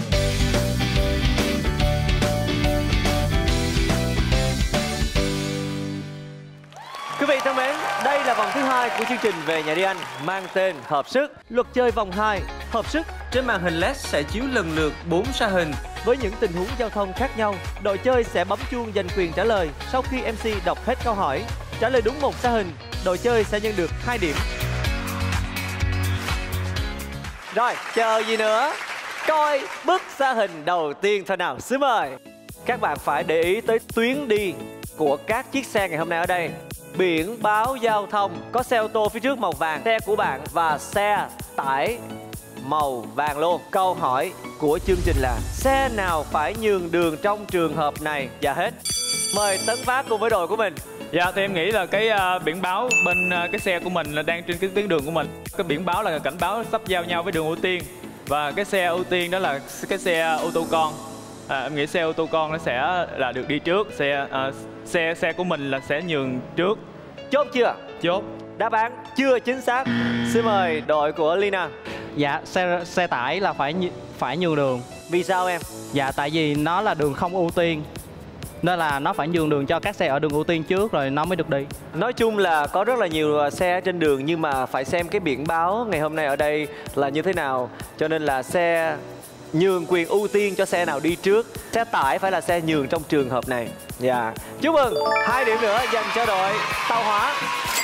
Quý vị thân mến, đây là vòng thứ hai của chương trình Về Nhà Đi Anh mang tên Hợp Sức. Luật chơi vòng hai, Hợp Sức. Trên màn hình led sẽ chiếu lần lượt bốn sa hình với những tình huống giao thông khác nhau. Đội chơi sẽ bấm chuông giành quyền trả lời sau khi em xê đọc hết câu hỏi. Trả lời đúng một sa hình, đội chơi sẽ nhận được hai điểm. Rồi, chờ gì nữa? Coi bức sa hình đầu tiên thôi nào, xin mời. Các bạn phải để ý tới tuyến đi của các chiếc xe ngày hôm nay ở đây. Biển báo giao thông, có xe ô tô phía trước màu vàng, xe của bạn và xe tải màu vàng luôn. Câu hỏi của chương trình là xe nào phải nhường đường trong trường hợp này? Và hết. Mời Tấn Phát cùng với đội của mình. Dạ thì em nghĩ là cái uh, biển báo bên uh, cái xe của mình là đang trên cái tuyến đường của mình. Cái biển báo là cảnh báo sắp giao nhau với đường ưu tiên. Và cái xe ưu tiên đó là cái xe ô tô con. À, em nghĩ xe ô tô con nó sẽ là được đi trước. Xe uh, xe xe của mình là sẽ nhường trước. Chốt chưa? Chốt. Đáp án chưa chính xác. Xin mời đội của Lina. Dạ, xe xe tải là phải phải nhường đường. Vì sao em? Dạ, tại vì nó là đường không ưu tiên, nên là nó phải nhường đường cho các xe ở đường ưu tiên trước rồi nó mới được đi. Nói chung là có rất là nhiều xe trên đường nhưng mà phải xem cái biển báo ngày hôm nay ở đây là như thế nào. Cho nên là xe nhường quyền ưu tiên cho xe nào đi trước. Xe tải phải là xe nhường trong trường hợp này. Dạ. Chúc mừng. Hai điểm nữa dành cho đội tàu hỏa.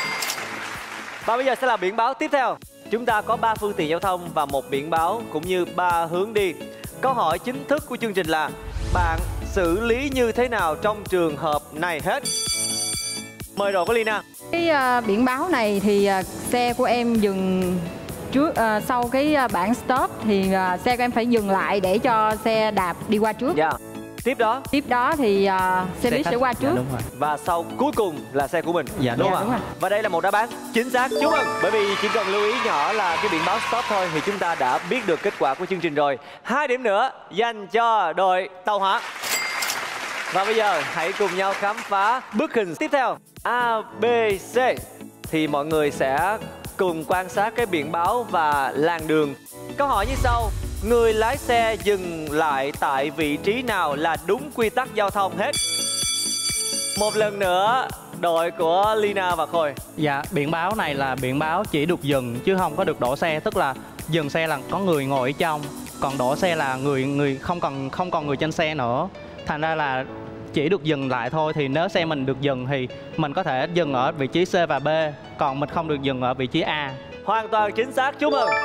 Và bây giờ sẽ là biển báo tiếp theo. Chúng ta có ba phương tiện giao thông và một biển báo cũng như ba hướng đi. Câu hỏi chính thức của chương trình là bạn xử lý như thế nào trong trường hợp này hết? Mời đội của Lina. Cái uh, biển báo này thì uh, xe của em dừng trước uh, sau cái uh, bảng stop thì uh, xe của em phải dừng lại để cho xe đạp đi qua trước. Dạ. Tiếp đó. Tiếp đó thì uh, xe buýt sẽ qua trước. Dạ, đúng rồi. Và sau cuối cùng là xe của mình. Dạ, đúng, dạ, không đúng ạ? rồi. Và đây là một đáp án chính xác. Chúc mừng. Bởi vì chỉ cần lưu ý nhỏ là cái biển báo stop thôi thì chúng ta đã biết được kết quả của chương trình rồi. Hai điểm nữa dành cho đội tàu hỏa. Và bây giờ hãy cùng nhau khám phá bức hình tiếp theo. A, B, C. Thì mọi người sẽ cùng quan sát cái biển báo và làn đường. Câu hỏi như sau. Người lái xe dừng lại tại vị trí nào là đúng quy tắc giao thông hết? Một lần nữa, đội của Lina và Khôi. Dạ, biển báo này là biển báo chỉ được dừng chứ không có được đổ xe, tức là dừng xe là có người ngồi ở trong, còn đổ xe là người người không còn không còn người trên xe nữa. Thành ra là chỉ được dừng lại thôi. Thì nếu xe mình được dừng thì mình có thể dừng ở vị trí C và B, còn mình không được dừng ở vị trí A. Hoàn toàn chính xác, chúc mừng.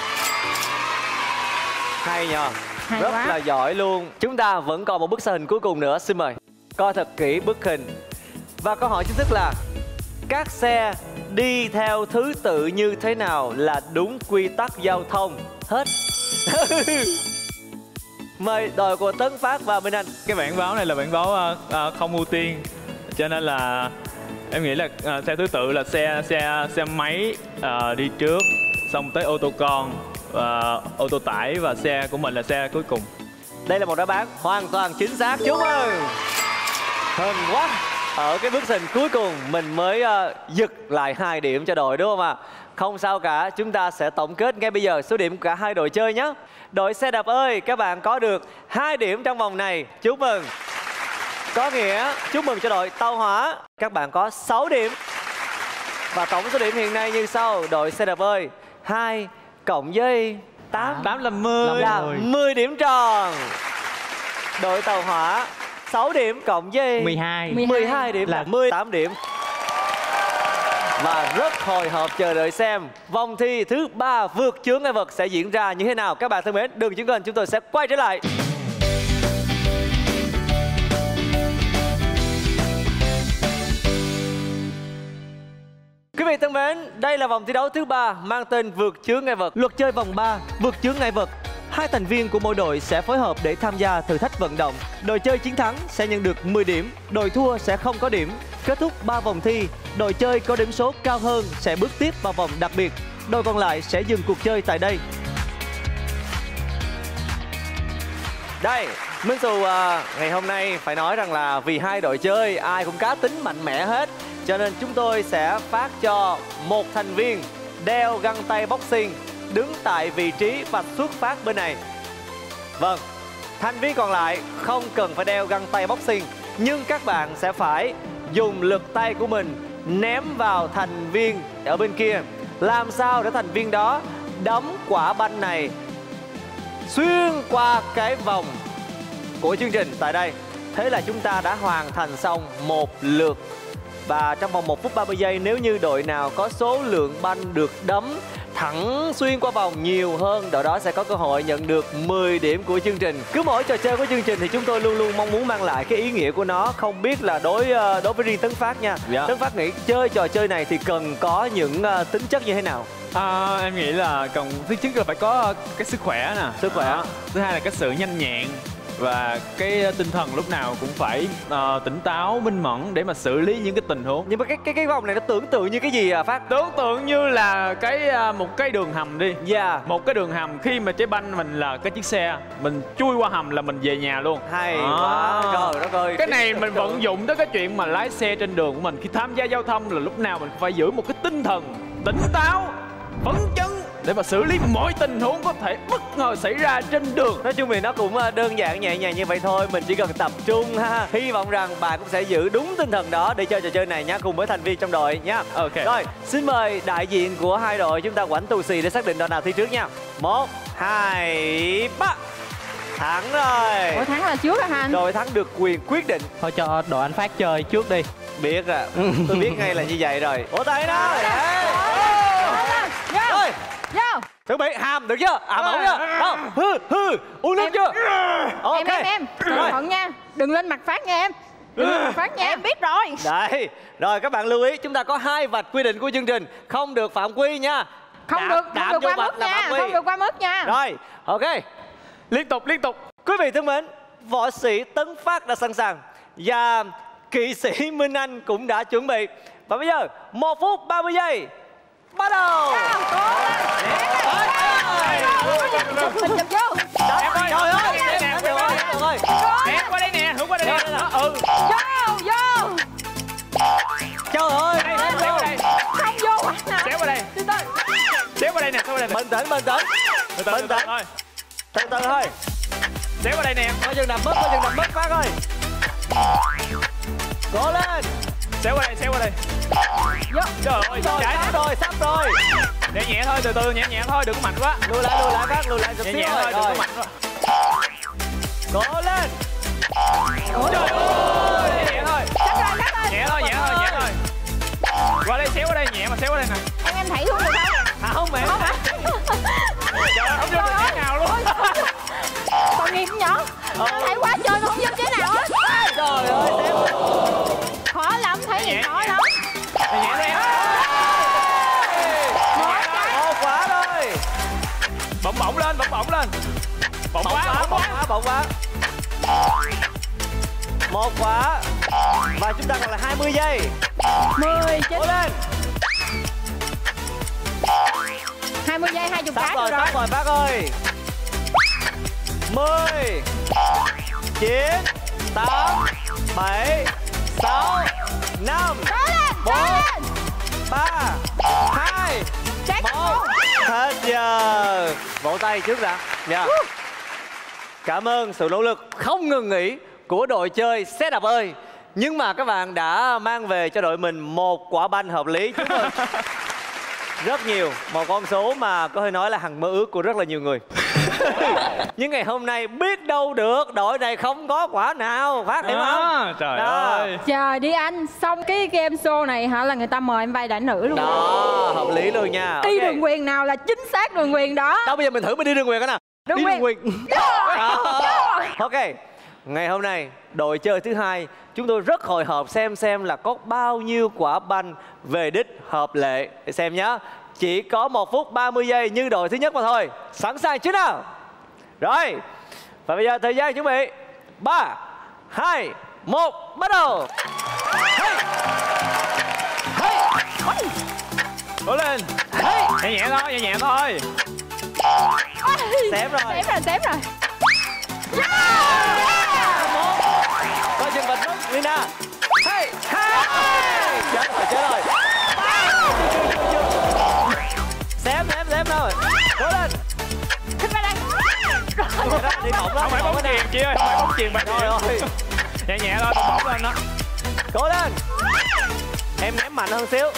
Hay nhờ, Hay rất quá. là giỏi luôn. Chúng ta vẫn còn một bức hình cuối cùng nữa, xin mời coi thật kỹ bức hình. Và câu hỏi chính thức là các xe đi theo thứ tự như thế nào là đúng quy tắc giao thông? Hết. Mời đội của Tấn Phát và Minh Anh. Cái bản báo này là bản báo uh, uh, không ưu tiên, cho nên là em nghĩ là uh, xe thứ tự là xe xe xe máy uh, đi trước, xong tới ô tô con, uh, ô tô tải và xe của mình là xe cuối cùng. Đây là một đáp án hoàn toàn chính xác, chúc mừng. Hên quá. Ở cái bức hình cuối cùng mình mới uh, giật lại hai điểm cho đội đúng không ạ? Không sao cả, chúng ta sẽ tổng kết ngay bây giờ số điểm của cả hai đội chơi nhé. Đội xe đạp ơi, các bạn có được hai điểm trong vòng này, chúc mừng. Có nghĩa chúc mừng cho đội tàu hỏa, các bạn có sáu điểm. Và tổng số điểm hiện nay như sau. Đội xe đạp ơi, hai cộng với tám, tám là mười, là mười điểm tròn. Đội tàu hỏa sáu điểm cộng với mười hai, mười hai điểm là mười tám điểm. Và rất hồi hộp chờ đợi xem vòng thi thứ ba vượt chướng ngại vật sẽ diễn ra như thế nào. Các bạn thân mến, đừng chuyển kênh, chúng tôi sẽ quay trở lại. Quý vị thân mến, đây là vòng thi đấu thứ ba mang tên vượt chướng ngại vật. Luật chơi vòng ba, vượt chướng ngại vật. Hai thành viên của mỗi đội sẽ phối hợp để tham gia thử thách vận động. Đội chơi chiến thắng sẽ nhận được mười điểm, đội thua sẽ không có điểm. Kết thúc ba vòng thi, đội chơi có điểm số cao hơn sẽ bước tiếp vào vòng đặc biệt. Đội còn lại sẽ dừng cuộc chơi tại đây. Đây, Minh Xù à, ngày hôm nay phải nói rằng là vì hai đội chơi ai cũng cá tính mạnh mẽ hết, cho nên chúng tôi sẽ phát cho một thành viên đeo găng tay boxing đứng tại vị trí vạch xuất phát bên này. Vâng, thành viên còn lại không cần phải đeo găng tay boxing, nhưng các bạn sẽ phải dùng lực tay của mình ném vào thành viên ở bên kia. Làm sao để thành viên đó đấm quả banh này xuyên qua cái vòng của chương trình tại đây. Thế là chúng ta đã hoàn thành xong một lượt. Và trong vòng một phút ba mươi giây, nếu như đội nào có số lượng banh được đấm thẳng xuyên qua vòng nhiều hơn, đội đó sẽ có cơ hội nhận được mười điểm của chương trình. Cứ mỗi trò chơi của chương trình thì chúng tôi luôn luôn mong muốn mang lại cái ý nghĩa của nó. Không biết là đối đối với riêng Tấn Phát nha, dạ. Tấn Phát nghĩ chơi trò chơi này thì cần có những uh, tính chất như thế nào? À, em nghĩ là cần thứ nhất là phải có cái sức khỏe nè, sức khỏe. À, thứ hai là cái sự nhanh nhẹn và cái tinh thần lúc nào cũng phải uh, tỉnh táo, minh mẫn để mà xử lý những cái tình huống. Nhưng mà cái cái cái vòng này nó tưởng tượng như cái gì à Phát? Tưởng tượng như là cái uh, một cái đường hầm đi. Dạ. Yeah. Một cái đường hầm, khi mà trái banh mình là cái chiếc xe, mình chui qua hầm là mình về nhà luôn. Hay à. Quá. Trời đất ơi. Cái này mình vận dụng tới cái chuyện mà lái xe trên đường của mình. Khi tham gia giao thông là lúc nào mình phải giữ một cái tinh thần tỉnh táo, phấn chấn để mà xử lý mọi tình huống có thể bất ngờ xảy ra trên đường. Nói chung thì nó cũng đơn giản nhẹ nhàng như vậy thôi. Mình chỉ cần tập trung ha. Hy vọng rằng bạn cũng sẽ giữ đúng tinh thần đó để chơi trò chơi này nhé, cùng với thành viên trong đội nhé. Ok. Rồi, xin mời đại diện của hai đội chúng ta quảnh tù xì để xác định đội nào thi trước nha. Một, hai, ba. Thắng rồi. Ủa thắng là trước hả anh? Đội thắng được quyền quyết định. Thôi cho đội anh Phát chơi trước đi. Biết à, tôi biết ngay là như vậy rồi. Ủa tay đó. Rồi. Vô. Chuẩn bị hàm được chưa? Hàm ổn chưa? Đâu? Hư hư. Uống nước chưa? Ok. Em em em. Cẩn thận nha. Đừng lên mặt Phát nha em. Đừng lên mặt Phát nha. Em biết rồi. Đây. Rồi các bạn lưu ý, chúng ta có hai vạch quy định của chương trình, không được phạm quy nha. Không được, không được qua mức nha. Không được qua mức nha. Rồi, ok. Liên tục liên tục. Quý vị thân mến, võ sĩ Tấn Phát đã sẵn sàng và kỵ sĩ Minh Anh cũng đã chuẩn bị. Và bây giờ một phút ba mươi giây bắt đầu. Mình chụp vô. Trời ơi, nè qua đây nè, hướng qua đây nè. Ừ. Vô, vô. Trời ơi, xéo qua đây. Không vô hả? Xéo qua đây. Xéo qua đây nè, xéo qua đây. bình tĩnh, bình tĩnh. Bình tĩnh thôi. Từ từ thôi. Xéo qua đây nè. Có chừng nằm bớt, có chừng nằm bớt Phát ơi. Cố lên. Xéo qua đây, xéo qua đây. Trời ơi, Rồi, trái sắp rồi, sắp rồi. Nhẹ nhẹ thôi, từ từ, nhẹ nhẹ thôi, đừng có mạnh quá. Lùi lại, lùi lại phát, lùi lại chút Nhẹ xíu nhẹ rồi. thôi, đừng có Rồi. mạnh quá. Cố lên. Trời ơi, nhẹ nhẹ thôi. Nhẹ thôi, nhẹ thôi, nhẹ thôi. Qua đây, xéo qua đây, nhẹ mà xéo qua đây nè. Em em thảy xuống được không? Không mẹ. Không hả? Trời ơi, không vô được cái nào luôn. Tội nghiệp nhỏ. Nó thảy quá trời nó không vô chế nào á. Trời ơi, sếp. Khó lắm, thấy gì khó lắm. Nhẹ nhẹ thôi em. Một quả thôi. Bỗng bỗng lên, bỗng bỗng lên. Bỗng Bỗng quá, quá, bỗng bỗng quá. quá, bỗng quá. Một quả. Và chúng ta còn là hai mươi giây. mười, chín, Cố lên. hai mươi giây, hai mươi Sắp cái rồi, được rồi. sắp rồi bác ơi. Mười, chín, tám, bảy, sáu, năm, Cố lên, cố bốn, lên. ba, hai, Check. một. Hết giờ. Vỗ tay trước đã. Nha. Cảm ơn sự nỗ lực không ngừng nghỉ của đội chơi Setup ơi. Nhưng mà các bạn đã mang về cho đội mình một quả banh hợp lý. Chúc mừng. Rất nhiều, một con số mà có thể nói là hằng mơ ước của rất là nhiều người. Nhưng ngày hôm nay biết đâu được đội này không có quả nào. Phát hiểu không? À, trời Đó. ơi. Trời đi anh, xong cái game show này hả là người ta mời em vai đại nữ luôn. Đó, hợp lý luôn nha. Đi Ok. đường quyền nào là chính xác đường quyền đó. Đâu bây giờ mình thử mình đi đường quyền cái nào. Đường Đi quyền. đường quyền. Đó. Ok. Ngày hôm nay đội chơi thứ hai chúng tôi rất hồi hộp xem xem là có bao nhiêu quả banh về đích hợp lệ để xem nhé. Chỉ có một phút ba mươi giây như đội thứ nhất mà thôi. Sẵn sàng chứ nào? Rồi. Và bây giờ thời gian chuẩn bị ba, hai, một, bắt đầu. Hey. Hey. Cố lên. Hey. Nhẹ nhẹ thôi, nhẹ nhẹ thôi. Xém rồi. Xém rồi, xém rồi. Một. Coi chừng vật nút Lina. Hey. Hey. Chết rồi, chết rồi. Chưa, chưa, chưa, chưa. Xém, xém, xém thôi. Cố lên. Thích vào đây. Rồi đó, đi bổng đó. Không phải bóng chuyền chị ơi, không phải bóng chuyền bạn Rồi ơi. Nhẹ nhẹ thôi, bóng bóng lên đó. Cố lên. Em ném mạnh hơn xíu.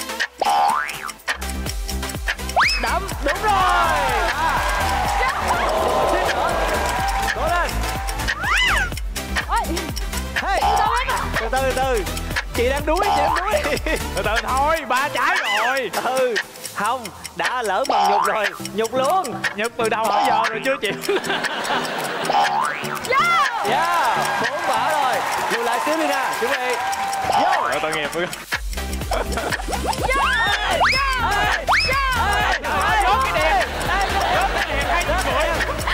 Đấm, đúng rồi. À. Xíu nữa. Cố lên. Ôi, Hey. Từ từ, từ từ. Chị đang đuối, chị đang đuối. Từ từ thôi, ba trái rồi. Ừ. Không, đã lỡ bằng nhục rồi. Nhục luôn. Nhật từ đầu tới giờ rồi chưa chịu. Yeah. Bốn quả rồi. Lùi lại xíu đi nè. Chuẩn bị. Vô. Rồi tội nghiệp. Hey. Rớt cái đèn. Rớt cái đèn hay chút rưỡi.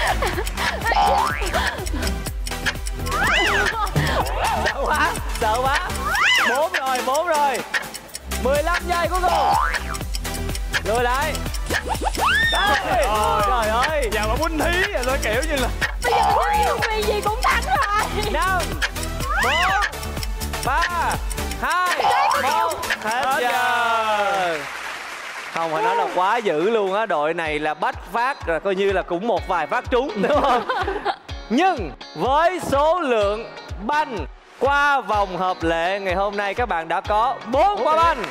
Sợ quá, sợ quá. Bốn rồi, bốn rồi. mười lăm giây cuối cùng. Lùi lại. Đây. Trời ơi. Giờ mà bún thí rồi tôi kiểu như là. bây giờ mình đi đường quyền gì cũng thắng rồi. Năm, bốn, ba, hai, một. Hết giờ. Không, phải nói là quá dữ luôn á. Đội này là bách phát rồi, coi như là cũng một vài phát trúng, đúng không? Nhưng với số lượng banh qua vòng hợp lệ ngày hôm nay các bạn đã có bốn quả banh.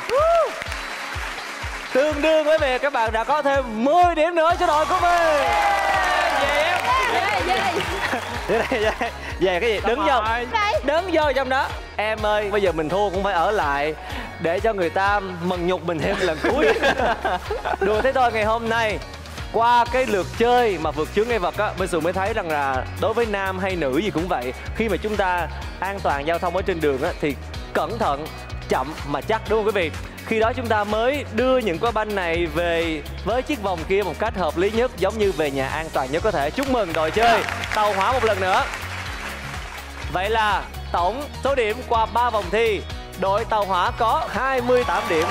Tương đương với việc các bạn đã có thêm mười điểm nữa cho đội của mình. Về em. Về, về. Về đây, về, về cái gì? Đứng vô. Đứng vô trong đó. Em ơi, bây giờ mình thua cũng phải ở lại để cho người ta mần nhục mình thêm lần cuối. Đùa thế thôi, ngày hôm nay qua cái lượt chơi mà vượt chướng ngại vật á, Minh Sùng mới thấy rằng là đối với nam hay nữ gì cũng vậy, khi mà chúng ta an toàn giao thông ở trên đường á thì cẩn thận, chậm mà chắc, đúng không quý vị? Khi đó chúng ta mới đưa những quả banh này về với chiếc vòng kia một cách hợp lý nhất, giống như về nhà an toàn nhất có thể. Chúc mừng đội chơi Tàu Hỏa một lần nữa. Vậy là tổng số điểm qua ba vòng thi, đội Tàu Hỏa có hai mươi tám điểm.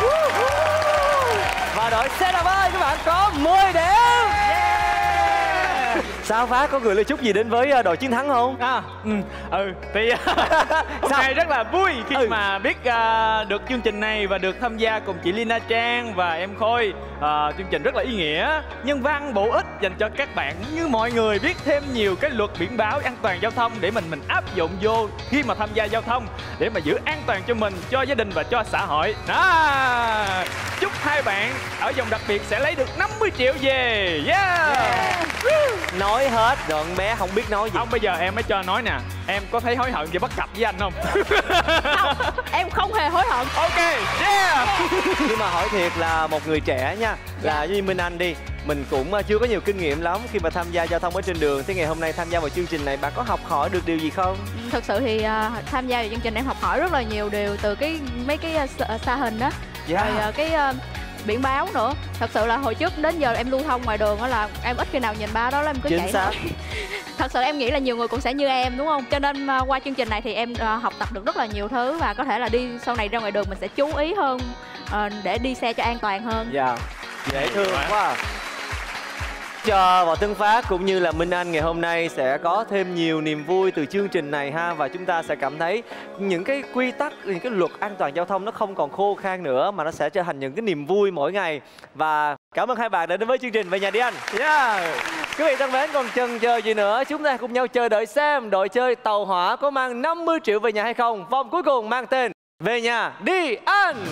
Và đội Setup ơi, các bạn có mười điểm. Yeah. Sao Phát có gửi lời chúc gì đến với đội chiến thắng không? À, ừ, ừ thì hôm nay rất là vui khi ừ. mà biết uh, được chương trình này và được tham gia cùng chị Lina Trang và em Khôi. Uh, chương trình rất là ý nghĩa, nhân văn, bổ ích dành cho các bạn như mọi người biết thêm nhiều cái luật biển báo an toàn giao thông để mình mình áp dụng vô khi mà tham gia giao thông để mà giữ an toàn cho mình, cho gia đình và cho xã hội. Đó. Chúc hai bạn ở vòng đặc biệt sẽ lấy được năm mươi triệu về. Yeah. Yeah. Nói hết rồi con bé không biết nói gì. Không, bây giờ em mới cho nói nè. Em có thấy hối hận về bất cập với anh không? Không, em không hề hối hận. Ok, yeah. Nhưng mà hỏi thiệt là một người trẻ nha, là như Minh Anh đi, mình cũng chưa có nhiều kinh nghiệm lắm khi mà tham gia giao thông ở trên đường. Thế ngày hôm nay tham gia vào chương trình này, bạn có học hỏi được điều gì không? Thực sự thì uh, tham gia vào chương trình em học hỏi rất là nhiều điều từ cái mấy cái uh, xa hình đó, yeah. rồi uh, cái uh, biển báo nữa. Thật sự là hồi trước đến giờ em lưu thông ngoài đường đó là em ít khi nào nhìn ba đó, là em cứ Chính chạy xác. Thật sự em nghĩ là nhiều người cũng sẽ như em, đúng không? Cho nên uh, qua chương trình này thì em uh, học tập được rất là nhiều thứ và có thể là đi sau này ra ngoài đường mình sẽ chú ý hơn uh, để đi xe cho an toàn hơn. Dạ, yeah. Dễ thương quá. Cho Võ Tấn Phát cũng như là Minh Anh ngày hôm nay sẽ có thêm nhiều niềm vui từ chương trình này ha. Và chúng ta sẽ cảm thấy những cái quy tắc, những cái luật an toàn giao thông nó không còn khô khan nữa, mà nó sẽ trở thành những cái niềm vui mỗi ngày. Và cảm ơn hai bạn đã đến với chương trình Về Nhà Đi Anh. Yeah. Quý vị thân mến, còn chần chờ gì nữa, chúng ta cùng nhau chờ đợi xem đội chơi tàu hỏa có mang năm mươi triệu về nhà hay không. Vòng cuối cùng mang tên Về Nhà Đi Anh.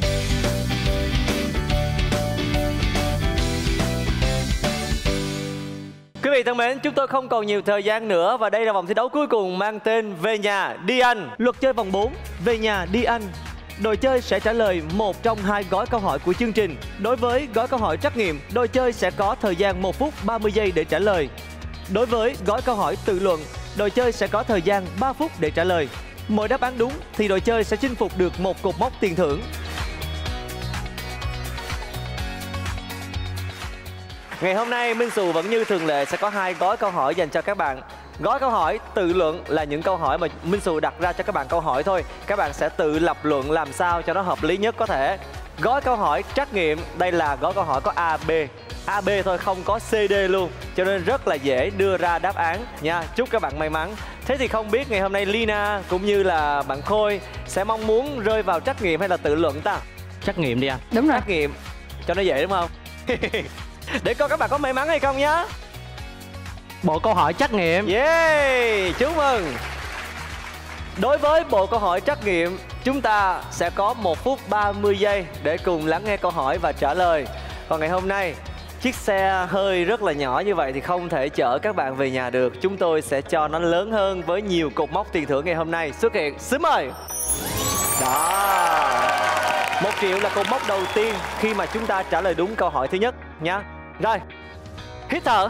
Quý vị thân mến, chúng tôi không còn nhiều thời gian nữa và đây là vòng thi đấu cuối cùng mang tên Về Nhà Đi Anh. Luật chơi vòng bốn, Về Nhà Đi Anh. Đội chơi sẽ trả lời một trong hai gói câu hỏi của chương trình. Đối với gói câu hỏi trắc nghiệm, đội chơi sẽ có thời gian một phút ba mươi giây để trả lời. Đối với gói câu hỏi tự luận, đội chơi sẽ có thời gian ba phút để trả lời. Mỗi đáp án đúng thì đội chơi sẽ chinh phục được một cột mốc tiền thưởng. Ngày hôm nay Minh Xù vẫn như thường lệ sẽ có hai gói câu hỏi dành cho các bạn. Gói câu hỏi tự luận là những câu hỏi mà Minh Xù đặt ra cho các bạn câu hỏi thôi. Các bạn sẽ tự lập luận làm sao cho nó hợp lý nhất có thể. Gói câu hỏi trắc nghiệm, đây là gói câu hỏi có A, B. A, B thôi, không có C, D luôn. Cho nên rất là dễ đưa ra đáp án nha. Chúc các bạn may mắn. Thế thì không biết ngày hôm nay Lina cũng như là bạn Khôi sẽ mong muốn rơi vào trắc nghiệm hay là tự luận ta? Trắc nghiệm đi anh. Đúng rồi. Trắc nghiệm cho nó dễ đúng không? Để coi các bạn có may mắn hay không nhá. Bộ câu hỏi trắc nghiệm. Yeah, chúc mừng. Đối với bộ câu hỏi trắc nghiệm, chúng ta sẽ có một phút ba mươi giây để cùng lắng nghe câu hỏi và trả lời. Còn ngày hôm nay, chiếc xe hơi rất là nhỏ như vậy thì không thể chở các bạn về nhà được. Chúng tôi sẽ cho nó lớn hơn với nhiều cột mốc tiền thưởng ngày hôm nay. Xuất hiện, xin mời. Đó. Một triệu là cột mốc đầu tiên khi mà chúng ta trả lời đúng câu hỏi thứ nhất nhá. Rồi, hít thở.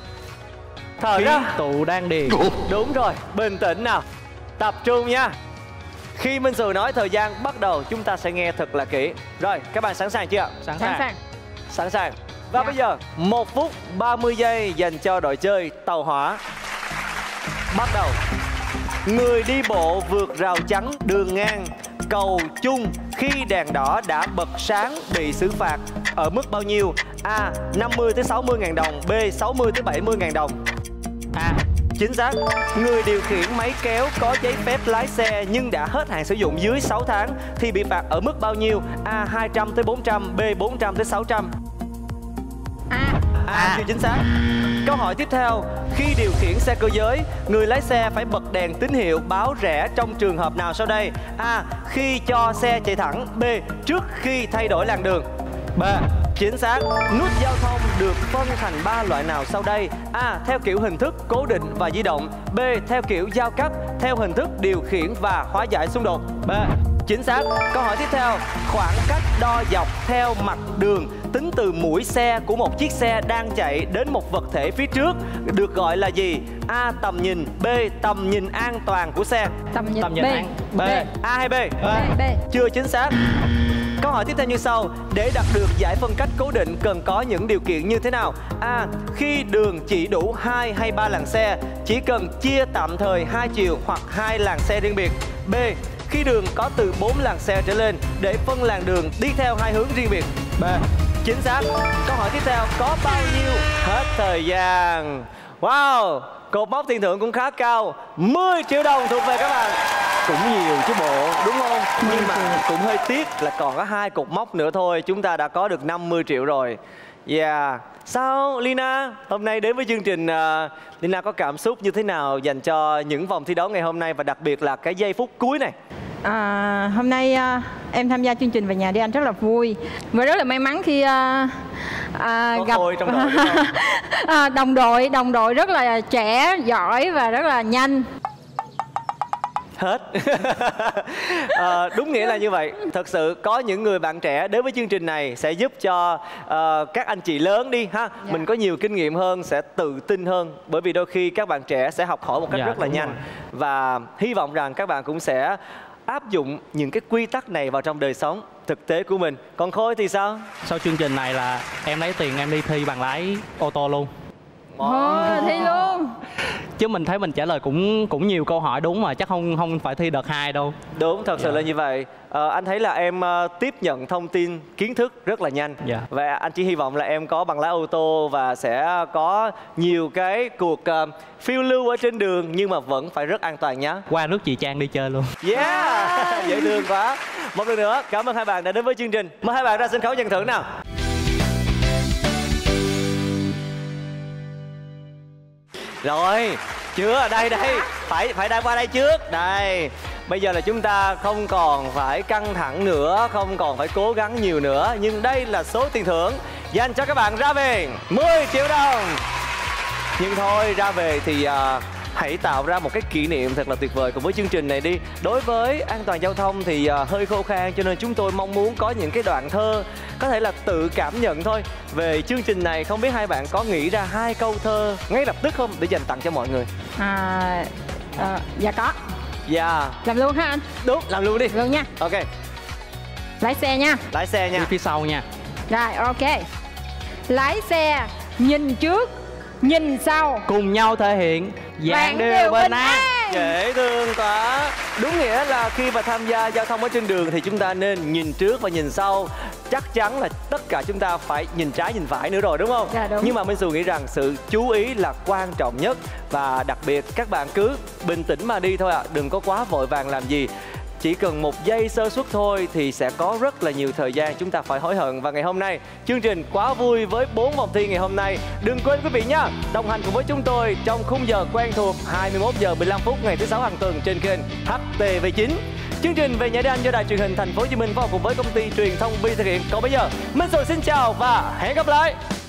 Thở Khí ra. tụ đan điền. Đúng rồi, bình tĩnh nào. Tập trung nha. Khi Minh Xù nói thời gian bắt đầu, chúng ta sẽ nghe thật là kỹ. Rồi, các bạn sẵn sàng chưa? Sẵn Sẵn sàng. sàng. Sẵn sàng. Và Dạ. bây giờ, một phút ba mươi giây dành cho đội chơi tàu hỏa. Bắt đầu. Người đi bộ vượt rào chắn đường ngang cầu chung khi đèn đỏ đã bật sáng bị xử phạt ở mức bao nhiêu? A. năm mươi tới sáu mươi ngàn đồng. B. sáu mươi tới bảy mươi ngàn đồng. A. Chính xác. Người điều khiển máy kéo có giấy phép lái xe nhưng đã hết hạn sử dụng dưới sáu tháng thì bị phạt ở mức bao nhiêu? A. hai trăm tới bốn trăm. B. bốn trăm tới sáu trăm. A. A. Chưa chính xác. Câu hỏi tiếp theo. Khi điều khiển xe cơ giới, người lái xe phải bật đèn tín hiệu báo rẽ trong trường hợp nào sau đây? A. Khi cho xe chạy thẳng. B. Trước khi thay đổi làn đường. B. Chính xác. Nút giao thông được phân thành ba loại nào sau đây? A. Theo kiểu hình thức cố định và di động. B. Theo kiểu giao cắt, theo hình thức điều khiển và hóa giải xung đột. B. Chính xác. Câu hỏi tiếp theo. Khoảng cách đo dọc theo mặt đường tính từ mũi xe của một chiếc xe đang chạy đến một vật thể phía trước được gọi là gì? A. Tầm nhìn. B. Tầm nhìn an toàn của xe. Tầm nhìn. Tầm nhìn B. an. B. A hay B? B. B. Chưa chính xác. Câu hỏi tiếp theo như sau. Để đạt được giải phân cách cố định cần có những điều kiện như thế nào? A. Khi đường chỉ đủ hai hay ba làn xe, chỉ cần chia tạm thời hai chiều hoặc hai làn xe riêng biệt. B. Khi đường có từ bốn làn xe trở lên để phân làn đường đi theo hai hướng riêng biệt. B. Chính xác. Câu hỏi tiếp theo. Có bao nhiêu? Hết thời gian. Wow, cột mốc tiền thưởng cũng khá cao, mười triệu đồng thuộc về các bạn. Cũng nhiều chứ bộ, đúng không? Nhưng mà cũng hơi tiếc là còn có hai cột mốc nữa thôi, chúng ta đã có được năm mươi triệu rồi. Yeah. Sao Lina, hôm nay đến với chương trình, uh, Lina có cảm xúc như thế nào dành cho những vòng thi đấu ngày hôm nay và đặc biệt là cái giây phút cuối này? À, hôm nay uh, em tham gia chương trình Về Nhà Đi Anh rất là vui và rất là may mắn khi uh, uh, gặp trong đội, đúng không? à, đồng đội đồng đội rất là trẻ, giỏi và rất là nhanh. Hết. à, đúng nghĩa là như vậy. Thật sự có những người bạn trẻ đến với chương trình này sẽ giúp cho uh, các anh chị lớn đi ha, dạ. mình có nhiều kinh nghiệm hơn, sẽ tự tin hơn. Bởi vì đôi khi các bạn trẻ sẽ học hỏi một cách dạ, rất là nhanh rồi. Và hy vọng rằng các bạn cũng sẽ áp dụng những cái quy tắc này vào trong đời sống thực tế của mình. Còn Khôi thì sao? Sau chương trình này là em lấy tiền em đi thi bằng lái ô tô luôn. Ồ, thi luôn. Chứ mình thấy mình trả lời cũng cũng nhiều câu hỏi đúng mà chắc không không phải thi đợt hai đâu. Đúng, thật sự yeah. là như vậy. à, Anh thấy là em uh, tiếp nhận thông tin, kiến thức rất là nhanh. yeah. Và anh chỉ hy vọng là em có bằng lái ô tô và sẽ có nhiều cái cuộc uh, phiêu lưu ở trên đường, nhưng mà vẫn phải rất an toàn nhé. Qua nước chị Trang đi chơi luôn. Yeah, dễ thương quá. Một lần nữa cảm ơn hai bạn đã đến với chương trình. Mời hai bạn ra sân khấu nhận thưởng nào. Rồi, chưa, đây đây, phải phải đang qua đây trước. Đây, bây giờ là chúng ta không còn phải căng thẳng nữa, không còn phải cố gắng nhiều nữa. Nhưng đây là số tiền thưởng dành cho các bạn ra về, mười triệu đồng. Nhưng thôi, ra về thì uh, hãy tạo ra một cái kỷ niệm thật là tuyệt vời cùng với chương trình này đi. Đối với an toàn giao thông thì uh, hơi khô khan, cho nên chúng tôi mong muốn có những cái đoạn thơ có thể là tự cảm nhận thôi về chương trình này. Không biết hai bạn có nghĩ ra hai câu thơ ngay lập tức không để dành tặng cho mọi người? À, uh, dạ có. Dạ. Làm luôn ha anh? Đúng, làm luôn đi. Luôn nha. Ok. Lái xe nha. Lái xe nha. Đi phía sau nha. Rồi, ok. Lái xe, nhìn trước, nhìn sau, cùng nhau thể hiện vạn điều bình an. Dễ thương quá. Đúng nghĩa là khi mà tham gia giao thông ở trên đường thì chúng ta nên nhìn trước và nhìn sau. Chắc chắn là tất cả chúng ta phải nhìn trái nhìn phải nữa rồi, đúng không? Dạ, đúng. Nhưng mà Minh Xù nghĩ rằng sự chú ý là quan trọng nhất. Và đặc biệt các bạn cứ bình tĩnh mà đi thôi ạ. À. Đừng có quá vội vàng làm gì. Chỉ cần một giây sơ suất thôi thì sẽ có rất là nhiều thời gian chúng ta phải hối hận. Và ngày hôm nay, chương trình quá vui với bốn vòng thi ngày hôm nay. Đừng quên quý vị nhé, đồng hành cùng với chúng tôi trong khung giờ quen thuộc hai mươi mốt giờ mười lăm phút ngày thứ sáu hàng tuần trên kênh H T V chín. Chương trình Về Nhà Đi Anh do Đài Truyền hình Thành phố Hồ Chí Minh phối hợp cùng với công ty truyền thông Bi thực hiện. Còn bây giờ, Minh Xù xin chào và hẹn gặp lại.